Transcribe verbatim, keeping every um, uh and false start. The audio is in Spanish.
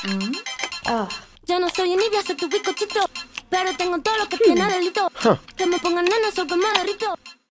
Ah. Yo no soy envidia, soy tu bizcochito, pero tengo todo lo que tiene delito. Huh. Que me pongan nena, soy que me derrito.